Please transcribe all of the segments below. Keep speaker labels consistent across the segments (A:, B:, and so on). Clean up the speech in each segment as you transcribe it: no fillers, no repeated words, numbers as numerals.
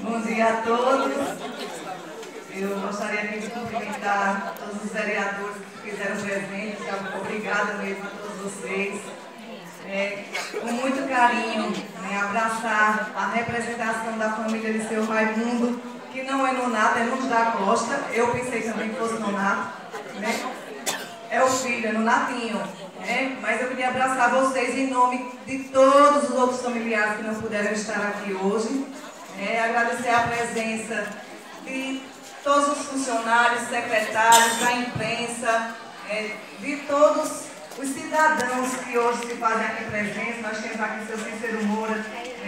A: Bom dia a todos. Eu gostaria aqui de cumprimentar todos os vereadores que fizeram presente. Obrigada mesmo a todos vocês. Com muito carinho, abraçar a representação da família de seu Raimundo, que não é Nonato, é Nunes da Costa. Eu pensei também que fosse Nonato, né? É o filho, é Nonatinho. Mas eu queria abraçar vocês em nome de todos os outros familiares que não puderam estar aqui hoje. Agradecer a presença de todos os funcionários, secretários, da imprensa, de todos os cidadãos que hoje se fazem aqui presentes. Nós temos aqui seu Cícero Moura,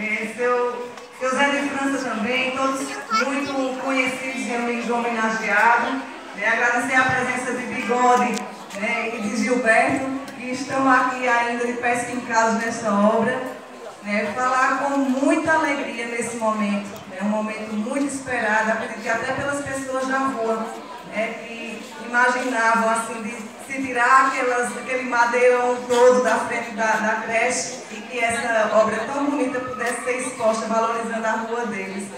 A: seu Zé de França também, todos muito conhecidos e amigos homenageados. Agradecer a presença de Bigode e de Gilberto, que estão aqui ainda de pés fincados nesta obra. Falar com muita alegria nesse momento, um momento muito esperado, acredito que até pelas pessoas da rua, que imaginavam assim, de se tirar aquele madeirão todo da frente da creche e que essa obra tão bonita pudesse ser exposta, valorizando a rua deles.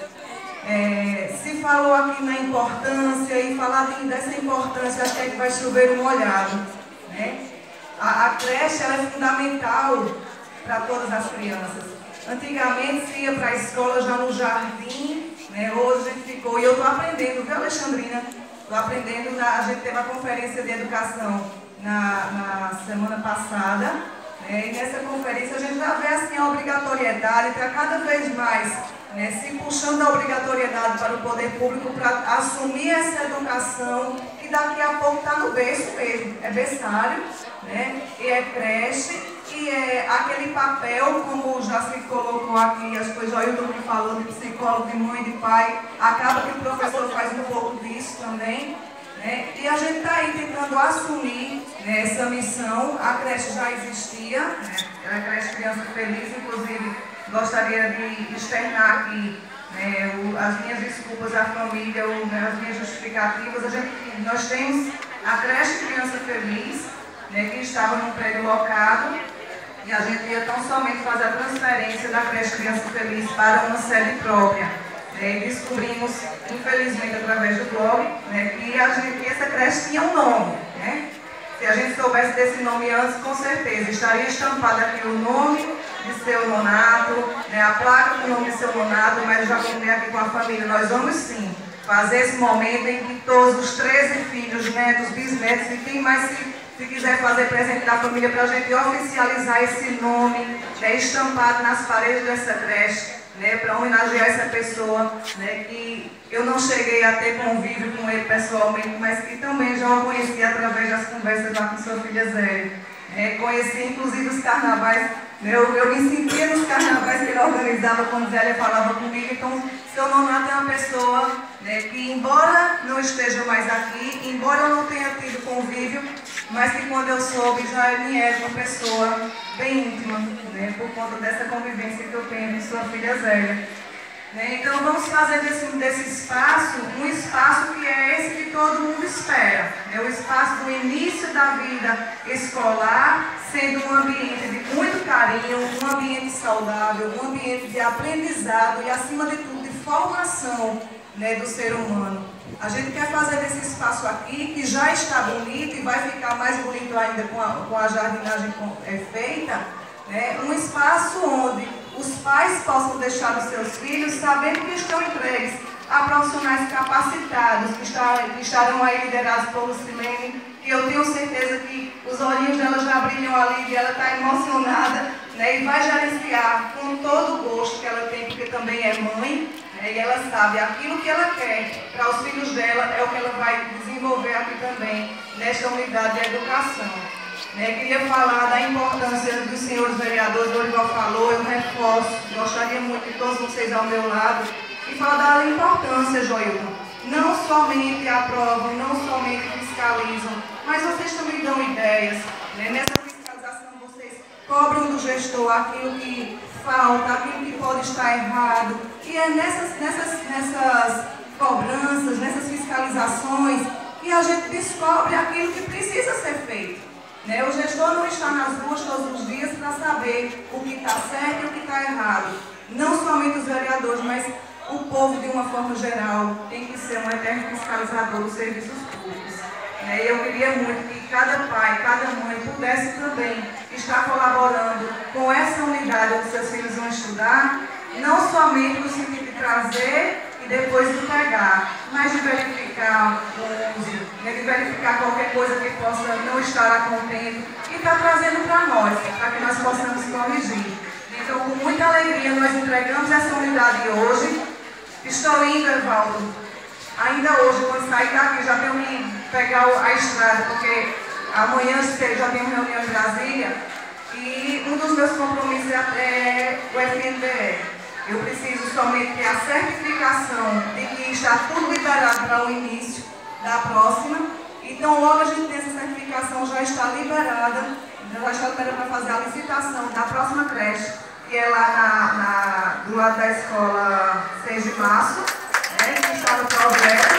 A: Se falou aqui na importância, e falar dessa importância, acho que é que vai chover um molhado. A creche ela é fundamental para todas as crianças. Antigamente se ia para a escola já no jardim, hoje ficou, e eu estou aprendendo, viu, Alexandrina? Estou aprendendo, a gente teve a conferência de educação na semana passada, e nessa conferência a gente já vê assim, a obrigatoriedade, está cada vez mais se puxando a obrigatoriedade para o poder público para assumir essa educação, que daqui a pouco está no berço mesmo, é berçário, e é creche, e é aquele papel, como já se colocou aqui, acho que foi Joilton que falou, de psicólogo, de mãe, de pai, acaba que o professor faz um pouco disso também, e a gente está aí tentando assumir essa missão. A creche já existia, a creche Criança Feliz, inclusive gostaria de externar aqui as minhas desculpas à família, as minhas justificativas. Nós temos a creche Criança Feliz, que estava num prédio locado, e a gente ia tão somente fazer a transferência da creche Criança Feliz para uma sede própria. Descobrimos, infelizmente, através do blog, que essa creche tinha um nome. Se a gente soubesse desse nome antes, com certeza estaria estampado aqui o nome de seu Nonato, a placa com o nome de seu Nonato, mas eu já combinei aqui com a família, nós vamos sim fazer esse momento em que todos os 13 filhos, netos, bisnetos e quem mais se quiser fazer presente da família para a gente oficializar esse nome estampado nas paredes dessa creche, para homenagear essa pessoa, que eu não cheguei a ter convívio com ele pessoalmente, mas que também já o conheci através das conversas lá com sua filha Zélia. Conheci inclusive os carnavais, eu me sentia nos carnavais que ele organizava quando Zélia falava comigo. Então, seu Nonato é uma pessoa que, embora não esteja mais aqui, embora eu não tenha tido convívio, mas que quando eu soube já me é uma pessoa bem íntima, por conta dessa convivência que eu tenho com sua filha Zélia. Então vamos fazer desse espaço um espaço que é esse que todo mundo espera, o espaço do início da vida escolar, sendo um ambiente de muito carinho, um ambiente saudável, um ambiente de aprendizado e, acima de tudo, de formação do ser humano. A gente quer fazer desse espaço aqui, que já está bonito e vai ficar mais bonito ainda com a jardinagem feita, um espaço onde os pais possam deixar os seus filhos sabendo que estão entregues a profissionais capacitados, que estarão aí liderados por Lucilene, que eu tenho certeza que os olhinhos dela já brilham ali e ela está emocionada, e vai gerenciar com todo o gosto que ela tem, porque também é mãe, e ela sabe aquilo que ela quer para os filhos dela é o que ela vai desenvolver aqui também, nesta unidade de educação. Queria falar da importância dos senhores vereadores, o Dorival falou, eu reforço, gostaria muito de todos vocês ao meu lado, e falar da importância, Joilton. Não somente aprovam, não somente fiscalizam, mas vocês também dão ideias. Nessa fiscalização vocês cobram do gestor aquilo que falta, aquilo que pode estar errado, e é nessas cobranças, nessas fiscalizações, que a gente descobre aquilo que precisa ser feito. O gestor não está nas ruas todos os dias para saber o que está certo e o que está errado. Não somente os vereadores, mas o povo, de uma forma geral, tem que ser um eterno fiscalizador dos serviços públicos. E eu queria muito que cada pai, cada mãe pudesse também estar colaborando com essa unidade onde seus filhos vão estudar, não somente no sentido de trazer e depois de pegar, mas de verificar o uso, de verificar qualquer coisa que possa não estar a contento e estar trazendo para nós, para que nós possamos corrigir. Então, com muita alegria, nós entregamos essa unidade hoje. Estou indo, Evaldo, ainda hoje, quando sair daqui, já tenho que pegar a estrada, porque amanhã cedo já tenho reunião em Brasília, e um dos meus compromissos é o FNDE. Eu preciso somente ter a certificação de que está tudo liberado para o início da próxima. Então, logo a gente tem essa certificação, já está liberada para fazer a licitação da próxima creche, que é lá do lado da escola 6 de março, que está no projeto.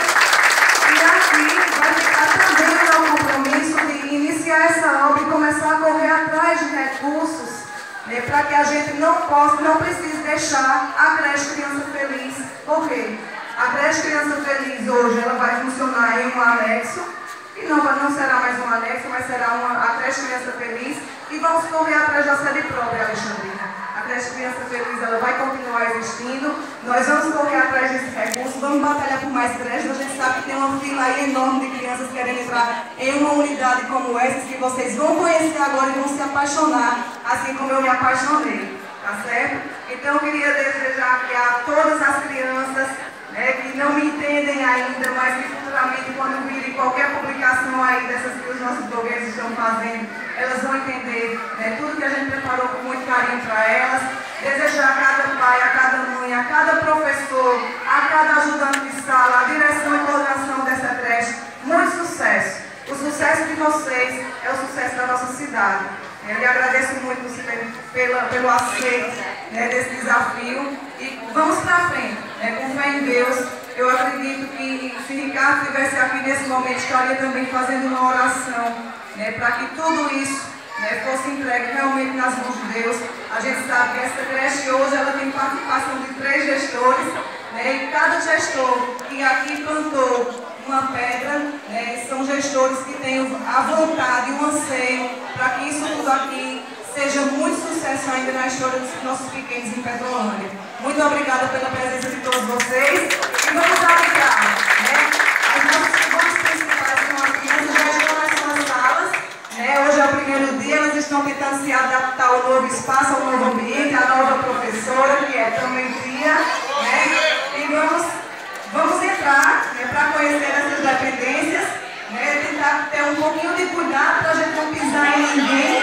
A: E aqui vai ficar também o meu compromisso de iniciar essa obra e começar a correr atrás de recursos, para que a gente não precise deixar a creche Criança Feliz correr. A creche Criança Feliz hoje ela vai funcionar em um anexo, e não será mais um anexo, mas será a creche Criança Feliz, e vamos correr atrás da sede própria, Alexandrina. A creche Criança Feliz ela vai continuar existindo, nós vamos correr atrás desses recursos, vamos batalhar por mais creches. A gente sabe que tem uma fila aí enorme de crianças querendo entrar em uma unidade como essa, que vocês vão conhecer agora e vão se apaixonar, assim como eu me apaixonei, tá certo? Então eu queria desejar que a todas as crianças, que não me entendem ainda, mas que futuramente, quando virem qualquer publicação aí dessas que os nossos blogueiros estão fazendo, elas vão entender tudo que a gente preparou com muito carinho para elas. Desejar a cada pai, a cada mãe, a cada professor, a cada ajudante de sala, a direção e coordenação dessa creche, muito sucesso. O sucesso de vocês é o sucesso da nossa cidade. Eu lhe agradeço muito pelo aceito desse desafio e vamos para frente, com fé em Deus. Eu acredito que se Ricardo estivesse aqui nesse momento, estaria também fazendo uma oração para que tudo isso fosse entregue realmente nas mãos de Deus. A gente sabe que essa creche hoje ela tem participação de 3 gestores, e cada gestor que aqui plantou uma pedra, são gestores que têm a vontade e o anseio para que isso tudo aqui seja muito sucesso ainda na história dos nossos pequenos em Petrolândia. Muito obrigada pela presença de todos vocês e vamos aplicar. As nossas figuras principais são as crianças, já estão nas suas salas. Hoje é o primeiro dia, elas estão tentando se adaptar ao novo espaço, ao novo ambiente, à nova professora, que é também tia, e vamos entrar para conhecer essas dependências, tentar ter um pouquinho de cuidado para a gente não pisar em ninguém.